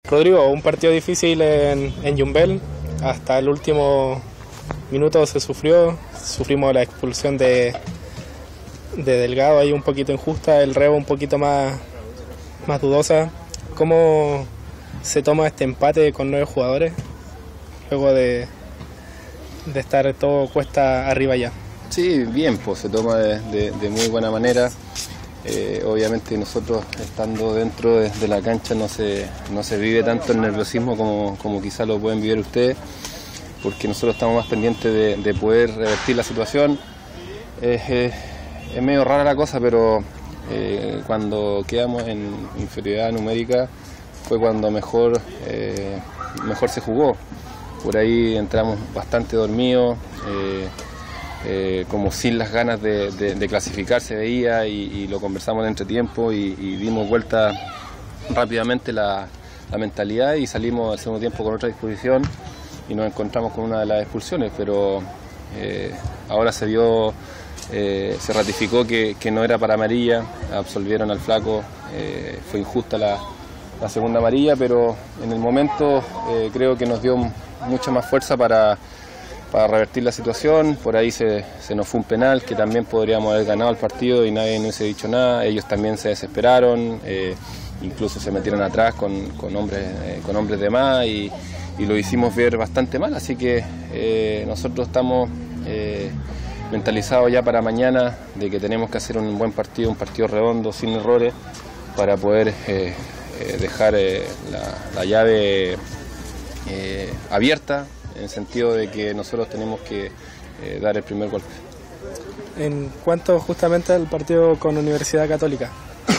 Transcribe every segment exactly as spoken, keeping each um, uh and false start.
Rodrigo, un partido difícil en, en Yumbel, hasta el último minuto se sufrió, sufrimos la expulsión de, de Delgado ahí un poquito injusta, el rebo un poquito más, más dudosa. ¿Cómo se toma este empate con nueve jugadores luego de, de estar todo cuesta arriba ya? Sí, bien, pues se toma de, de, de muy buena manera. Eh, obviamente nosotros estando dentro de, de la cancha no se, no se vive tanto el nerviosismo como, como quizás lo pueden vivir ustedes, porque nosotros estamos más pendientes de, de poder revertir la situación. Eh, eh, es medio rara la cosa, pero eh, cuando quedamos en inferioridad numérica fue cuando mejor, eh, mejor se jugó. Por ahí entramos bastante dormidos. Eh, Eh, como sin las ganas de, de, de clasificar se veía y, y lo conversamos en entretiempo y, y dimos vuelta rápidamente la, la mentalidad y salimos al segundo tiempo con otra disposición y nos encontramos con una de las expulsiones, pero eh, ahora se dio, eh, se ratificó que, que no era para amarilla, absolvieron al flaco, eh, fue injusta la, la segunda amarilla, pero en el momento eh, creo que nos dio mucha más fuerza para para revertir la situación. Por ahí se, se nos fue un penal que también podríamos haber ganado el partido y nadie nos hubiese dicho nada. Ellos también se desesperaron, eh, incluso se metieron atrás con, con, hombres, eh, con hombres de más y, y lo hicimos ver bastante mal, así que eh, nosotros estamos eh, mentalizados ya para mañana de que tenemos que hacer un buen partido, un partido redondo, sin errores, para poder eh, eh, dejar eh, la, la llave eh, abierta, en el sentido de que nosotros tenemos que eh, dar el primer golpe. En cuanto justamente al partido con Universidad Católica,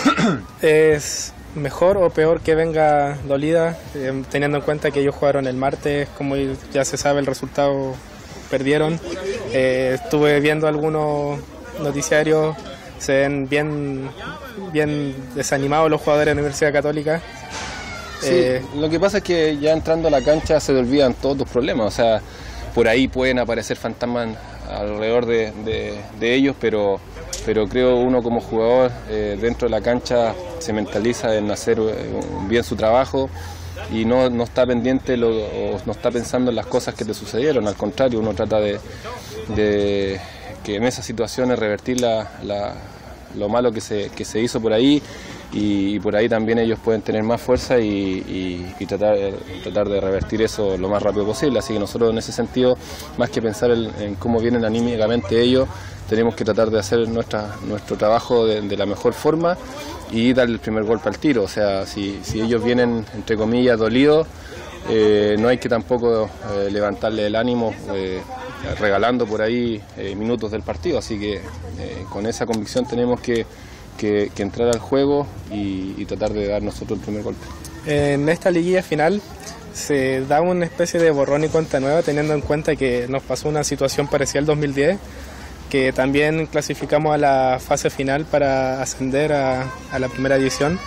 ¿es mejor o peor que venga dolida, eh, teniendo en cuenta que ellos jugaron el martes, como ya se sabe el resultado, perdieron? Eh, estuve viendo algunos noticiarios, se ven bien, bien desanimados los jugadores de la Universidad Católica. Sí, eh, lo que pasa es que ya entrando a la cancha se te olvidan todos tus problemas, o sea, por ahí pueden aparecer fantasmas alrededor de, de, de ellos, pero, pero creo uno como jugador eh, dentro de la cancha se mentaliza en hacer bien su trabajo y no, no está pendiente lo, o no está pensando en las cosas que te sucedieron, al contrario, uno trata de, de que en esas situaciones revertir la, la, lo malo que se, que se hizo por ahí. Y, y por ahí también ellos pueden tener más fuerza y, y, y tratar, tratar de revertir eso lo más rápido posible. Así que nosotros en ese sentido, más que pensar en, en cómo vienen anímicamente ellos, tenemos que tratar de hacer nuestra, nuestro trabajo de, de la mejor forma y darle el primer golpe al tiro. O sea, si, si ellos vienen, entre comillas, dolidos, eh, no hay que tampoco eh, levantarle el ánimo eh, regalando por ahí eh, minutos del partido. Así que eh, con esa convicción tenemos que Que, que entrar al juego y, y tratar de dar nosotros el primer golpe. En esta liguilla final se da una especie de borrón y cuenta nueva, teniendo en cuenta que nos pasó una situación parecida al dos mil diez, que también clasificamos a la fase final para ascender a, a la primera división.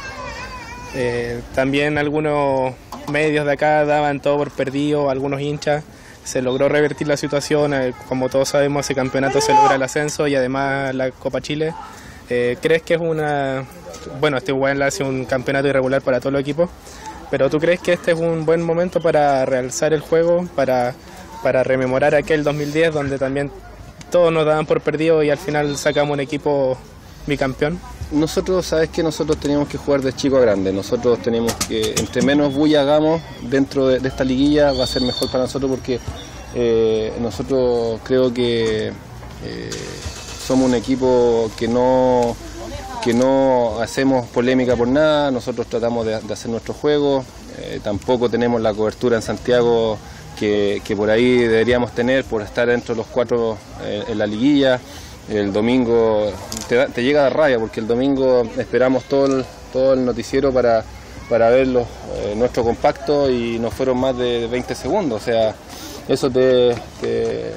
Eh, también algunos medios de acá daban todo por perdido, algunos hinchas. Se logró revertir la situación, eh, como todos sabemos ese campeonato se logra el ascenso y además la Copa Chile. Eh, ¿Crees que es una... Bueno, este igual hace un campeonato irregular para todos los equipos, pero ¿tú crees que este es un buen momento para realzar el juego, para, para rememorar aquel dos mil diez donde también todos nos daban por perdido y al final sacamos un equipo bicampeón? Nosotros, sabes que nosotros teníamos que jugar de chico a grande, nosotros tenemos que, entre menos bulla hagamos dentro de, de esta liguilla va a ser mejor para nosotros porque eh, nosotros creo que... Eh, somos un equipo que no, que no hacemos polémica por nada, nosotros tratamos de, de hacer nuestro juego, eh, tampoco tenemos la cobertura en Santiago que, que por ahí deberíamos tener por estar dentro de los cuatro eh, en la liguilla. El domingo te, te llega de rabia porque el domingo esperamos todo el, todo el noticiero para, para ver los, eh, nuestro compacto y nos fueron más de veinte segundos, o sea, eso te, te,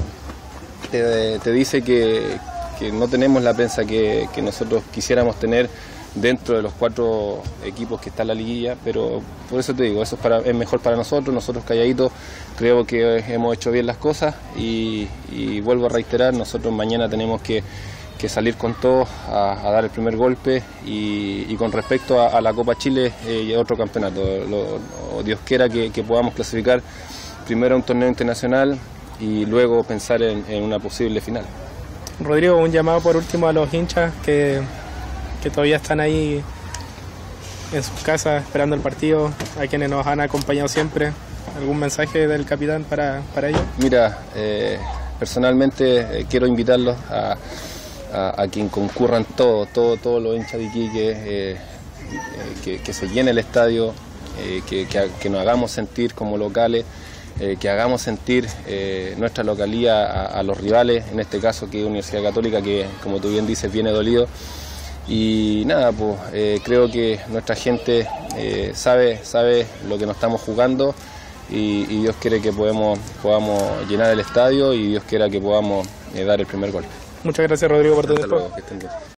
te, te dice que que no tenemos la prensa que, que nosotros quisiéramos tener dentro de los cuatro equipos que está en la liguilla, pero por eso te digo, eso es, para, es mejor para nosotros, nosotros calladitos creo que hemos hecho bien las cosas y, y vuelvo a reiterar, nosotros mañana tenemos que, que salir con todo a, a dar el primer golpe y, y con respecto a, a la Copa Chile eh, y a otro campeonato, lo, lo, Dios quiera que, que podamos clasificar primero a un torneo internacional y luego pensar en, en una posible final. Rodrigo, un llamado por último a los hinchas que, que todavía están ahí en sus casas esperando el partido, a quienes nos han acompañado siempre. ¿Algún mensaje del capitán para, para ellos? Mira, eh, personalmente eh, quiero invitarlos a, a, a quien concurran todos, todos todo los hinchas de Iquique, eh, eh, que, que se llene el estadio, eh, que, que, que nos hagamos sentir como locales, eh, que hagamos sentir eh, nuestra localía a, a los rivales, en este caso que es Universidad Católica, que como tú bien dices viene dolido. Y nada, pues eh, creo que nuestra gente eh, sabe, sabe lo que nos estamos jugando. Y, y Dios quiere que podemos, podamos llenar el estadio y Dios quiera que podamos eh, dar el primer golpe. Muchas gracias, Rodrigo, por tu tiempo.